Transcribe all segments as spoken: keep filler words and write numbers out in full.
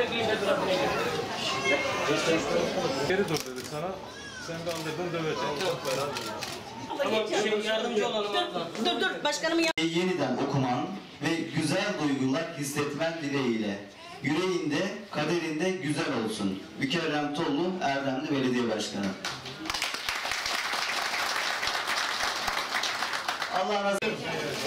Geri dur dedi sana. Sen kaldırdın döveceksin. Ama şey, yardımcı olalım. Dur, dur, dur. Başkanımın yeniden okuman ve güzel duygular hissetmen dileğiyle. Yüreğinde, kaderinde güzel olsun. Mükerrem Tollu, Erdemli Belediye Başkanı. Allah razı olsun.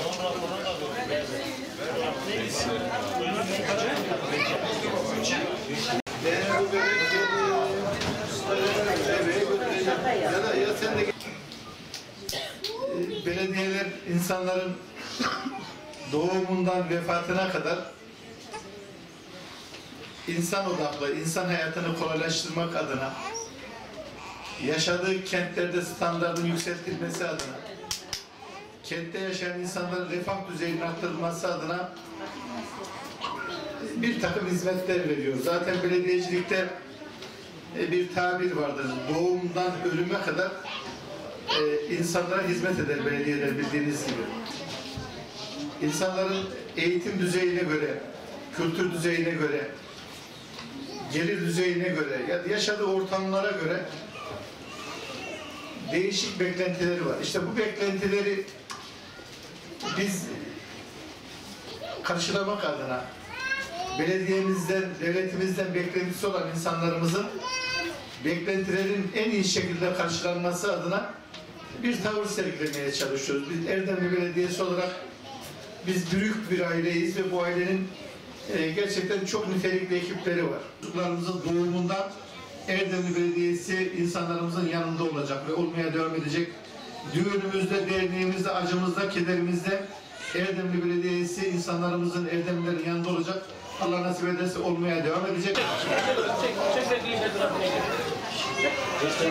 Belediyeler insanların doğumundan vefatına kadar insan odaklı, insan hayatını kolaylaştırmak adına, yaşadığı kentlerde standartın yükseltilmesi adına, kentte yaşayan insanların refah düzeyinin arttırılması adına bir takım hizmetler veriyor. Zaten belediyecilikte bir tabir vardır. Doğumdan ölüme kadar e, insanlara hizmet eder belediyeler, bildiğiniz gibi. İnsanların eğitim düzeyine göre, kültür düzeyine göre, gelir düzeyine göre, ya yaşadığı ortamlara göre değişik beklentileri var. İşte bu beklentileri biz karşılamak adına belediyemizden, devletimizden beklentisi olan insanlarımızın beklentilerin en iyi şekilde karşılanması adına bir tavır sergilemeye çalışıyoruz. Biz Erdemli Belediyesi olarak biz büyük bir aileyiz ve bu ailenin e, gerçekten çok nitelikli ekipleri var. Çocuklarımızın doğumundan Erdemli Belediyesi insanlarımızın yanında olacak ve olmaya devam edecek. Düğünümüzde, derneğimizde, acımızda, kederimizde Erdemli Belediyesi insanlarımızın, Erdemlilerin yanında olacak. Allah nasip ederse olmaya devam edecek.